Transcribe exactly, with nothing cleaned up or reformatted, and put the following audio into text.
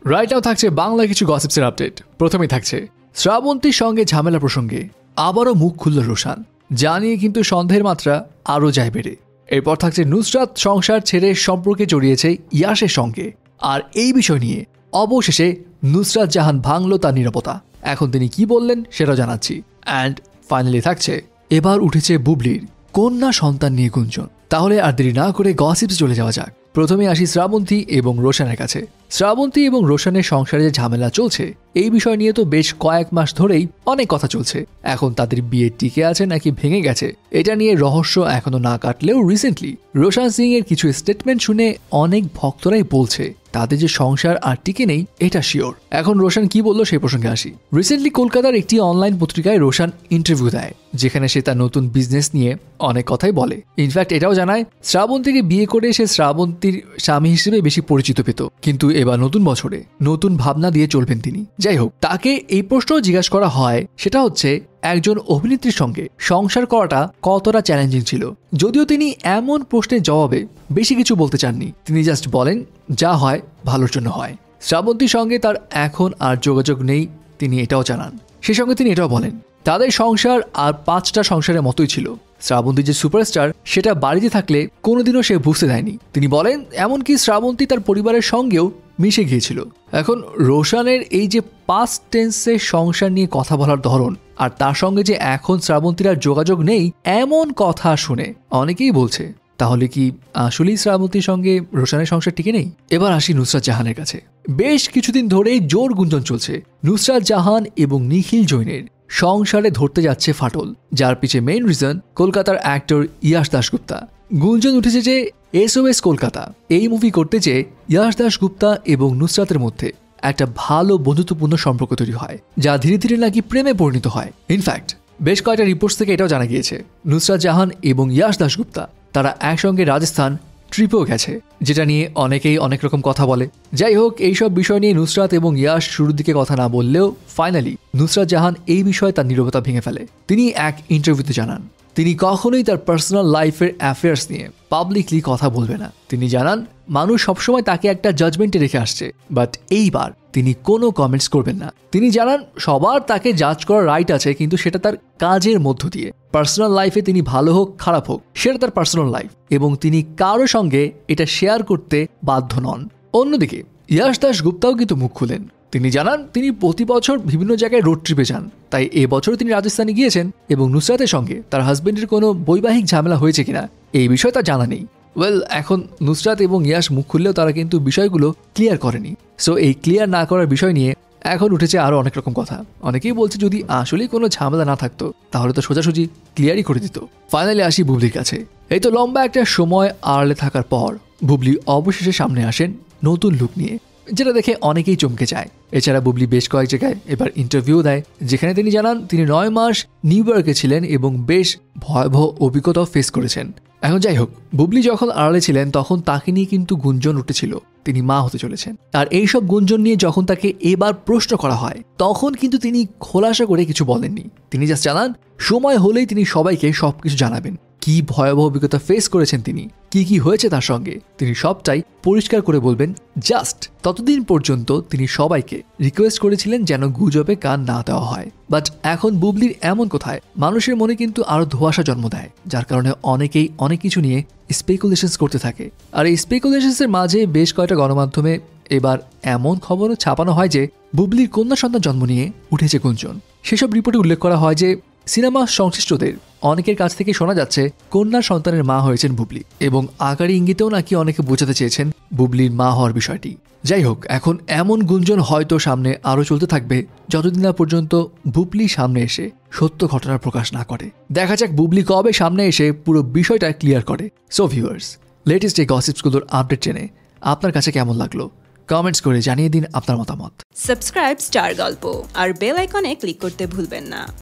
Right now থাকছে বাংলা কিছু গসিপসের update. প্রথমেই থাকছে শ্রাবন্তীর সঙ্গে ঝামেলা প্রসঙ্গে আবারও মুখ খুলল রোশান, যা নিয়ে কিন্তু সন্দেহের মাত্রা আরও যায় বেড়ে। এরপর থাকছে নুসরাত সংসার ছেড়ে সম্পর্কে জড়িয়েছে ইয়াসের সঙ্গে, আর এই বিষয় নিয়ে অবশেষে নুসরাত জাহান ভাঙল তার নীরবতা। এখন তিনি কি বললেন সেটাও জানাচ্ছি। অ্যান্ড ফাইনালি থাকছে এবার উঠেছে বুবলির কন্যা সন্তান নিয়ে গুঞ্জন। তাহলে আর দেরি না করে গসিপস চলে যাওয়া যাক। প্রথমে আসি শ্রাবন্তী এবং রোশানের কাছে। শ্রাবন্তী এবং রোশানের সংসারে যে ঝামেলা চলছে এই বিষয় নিয়ে তো বেশ কয়েক মাস ধরেই অনেক কথা চলছে। এখন তাদের বিয়ে টিকে আছে নাকি ভেঙে গেছে এটা নিয়ে রহস্য এখনো না কাটলেও রিসেন্টলি রোশান সিং এর কিছু স্টেটমেন্ট শুনে অনেক ভক্তরাই বলছে তাদের যে সংসার আর টিকে নেই এটা শিওর। এখন রোশান কি বললো সেই প্রসঙ্গে আসি। রিসেন্টলি কলকাতার একটি অনলাইন পত্রিকায় রোশান ইন্টারভিউ দেয়, যেখানে সে তার নতুন বিজনেস নিয়ে অনেক কথাই বলে। ইনফ্যাক্ট এটাও জানায় শ্রাবন্তীকে বিয়ে করে সে শ্রাবন্তীর স্বামী হিসেবে বেশি পরিচিত পেত, কিন্তু এবার নতুন বছরে নতুন ভাবনা দিয়ে চলবেন তিনি। যাই হোক, তাকে এই প্রশ্ন জিজ্ঞাসা করা হয়, সেটা হচ্ছে একজন অভিনেত্রীর সঙ্গে সংসার করাটা কতটা চ্যালেঞ্জিং ছিল। যদিও তিনি এমন প্রশ্নের জবাবে বেশি কিছু বলতে চাননি, তিনি জাস্ট বলেন যা হয় ভালোর জন্য হয়। শ্রাবন্তীর সঙ্গে তার এখন আর যোগাযোগ নেই তিনি এটাও জানান। সে সঙ্গে তিনি এটাও বলেন তাদের সংসার আর পাঁচটা সংসারের মতোই ছিল। শ্রাবন্তী যে সুপারস্টার সেটা বাড়িতে থাকলে কোনোদিনও সে বুঝতে দেয়নি। তিনি বলেন এমনকি শ্রাবন্তী তার পরিবারের সঙ্গেও মিশে গিয়েছিল। এখন রোশানের এই যে পাস্ট টেন্সে সংসার নিয়ে কথা বলার ধরন আর তার সঙ্গে যে এখন শ্রাবন্তীর আর যোগাযোগ নেই এমন কথা শুনে অনেকেই বলছে তাহলে কি আসলেই শ্রাবন্তীর সঙ্গে রোশানের সংসার টিকে নেই। এবার আসি নুসরাত জাহানের কাছে। বেশ কিছুদিন ধরেই জোর গুঞ্জন চলছে নুসরাত জাহান এবং নিখিল জৈনের সংসারে ধরতে যাচ্ছে ফাটল, যার পিছে মেইন রিজন কলকাতার অ্যাক্টর ইয়াশ দাশগুপ্তা। গুঞ্জন উঠেছে যে এসওএস কলকাতা এই মুভি করতে চেয়ে ইয়াশ দাশগুপ্তা এবং নুসরাতের মধ্যে একটা ভালো বন্ধুত্বপূর্ণ সম্পর্ক তৈরি হয়, যা ধীরে ধীরে নাকি প্রেমে পরিণত হয়। ইনফ্যাক্ট বেশ কয়েকটা রিপোর্টস থেকে এটাও জানা গিয়েছে নুসরাত জাহান এবং ইয়াশ দাশগুপ্তা তারা একসঙ্গে রাজস্থান ট্রিপেও গেছে, যেটা নিয়ে অনেকেই অনেক রকম কথা বলে। যাই হোক, এইসব বিষয় নিয়ে নুসরাত এবং ইয়াশ শুরুর দিকে কথা না বললেও ফাইনালি নুসরাত জাহান এই বিষয়ে তার নীরবতা ভেঙে ফেলে। তিনি এক ইন্টারভিউতে জানান তিনি কখনোই তার পার্সোনাল লাইফের অ্যাফেয়ার্স নিয়ে পাবলিকলি কথা বলবে না। তিনি জানান মানুষ সবসময় তাকে একটা জাজমেন্টে রেখে আসছে, বাট এইবার তিনি কোনো কমেন্টস করবেন না। তিনি জানান সবার তাকে জাজ করার রাইট আছে, কিন্তু সেটা তার কাজের মধ্য দিয়ে। পার্সোনাল লাইফে তিনি ভালো হোক খারাপ হোক সেটা তার পার্সোনাল লাইফ, এবং তিনি কারো সঙ্গে এটা শেয়ার করতে বাধ্য নন। অন্যদিকে ইয়াশ দাশগুপ্তাও কিন্তু মুখ খুলেন। তিনি জানান তিনি প্রতি বছর বিভিন্ন জায়গায় রোড ট্রিপে যান, তাই এবছরও তিনি রাজস্থানে গিয়েছেন এবং নুসরাতের সঙ্গে তার হাজবেন্ডের কোনো বৈবাহিক ঝামেলা হয়েছে কিনা এই বিষয়ে তার জানা নেই। ওয়েল, এখন নুসরাত এবং ইয়াশ মুখ খুললেও তারা কিন্তু বিষয়গুলো ক্লিয়ার করেনি। সো এই ক্লিয়ার না করার বিষয় নিয়ে এখন উঠেছে আরও অনেক রকম কথা। অনেকেই বলছে যদি আসলেই কোনো ঝামেলা না থাকতো তাহলে তো সোজাসুজি ক্লিয়ারই করে দিত। ফাইনালি আসি বুবলির কাছে। এই তো লম্বা একটা সময় আড়ালে থাকার পর বুবলি অবশেষে সামনে আসেন নতুন লুক নিয়ে, যেটা দেখে অনেকেই চমকে যায়। এছাড়া বুবলি বেশ কয়েক জায়গায় এবার ইন্টারভিউ দেয়, যেখানে তিনি জানান তিনি নয় মাস নিউ ইয়র্কে ছিলেন এবং বেশ ভয়াবহ অভিজ্ঞতাও ফেস করেছেন। এখন যাই হোক, বুবলি যখন আড়ালে ছিলেন তখন তাকে নিয়ে কিন্তু গুঞ্জন উঠেছিল তিনি মা হতে চলেছেন। আর এইসব গুঞ্জন নিয়ে যখন তাকে এবার প্রশ্ন করা হয় তখন কিন্তু তিনি খোলাসা করে কিছু বলেননি। তিনি জাস্ট জানান সময় হলেই তিনি সবাইকে সবকিছু জানাবেন। কি ভয়াবহ অভিজ্ঞতা ফেস করেছেন তিনি, কি কি হয়েছে তার সঙ্গে, তিনি সবটাই পরিষ্কার করে বলবেন। জাস্ট ততদিন পর্যন্ত তিনি সবাইকে রিকোয়েস্ট করেছিলেন যেন গুজবে কান না দেওয়া হয়। বাট এখন বুবলির এমন কথায় মানুষের মনে কিন্তু আরো ধোঁয়াশা জন্ম দেয়, যার কারণে অনেকেই অনেক কিছু নিয়ে স্পেকুলেশনস করতে থাকে। আর এই স্পেকুলেশনসের মাঝে বেশ কয়েকটা গণমাধ্যমে এবার এমন খবরও ছাপানো হয় যে বুবলির কন্যা সন্তান জন্ম নিয়ে উঠেছে গুঞ্জন। সেসব রিপোর্টে উল্লেখ করা হয় যে সিনেমা সংশ্লিষ্টদের অনেকের কাছ থেকে শোনা যাচ্ছে কন্যা সন্তানের মা হয়েছেন বুবলি, এবং আকারে ইঙ্গিতেও নাকি অনেকে বোঝাতে চেয়েছেন বুবলির মা হওয়ার বিষয়টি। যাই হোক, এখন এমন গুঞ্জন হয়তো সামনে আরও চলতে থাকবে যতদিন না পর্যন্ত বুবলি সামনে এসে সত্য ঘটনার প্রকাশ না করে। দেখা যাক বুবলি কবে সামনে এসে পুরো বিষয়টা ক্লিয়ার করে। সো ভিউয়ার্স, লেটেস্ট এই গসিপসগুলোর আপডেট জেনে আপনার কাছে কেমন লাগলো কমেন্টস করে জানিয়ে দিন আপনার মতামত। সাবস্ক্রাইব স্টার গল্প আর বেল আইকনে ক্লিক করতে ভুলবেন না।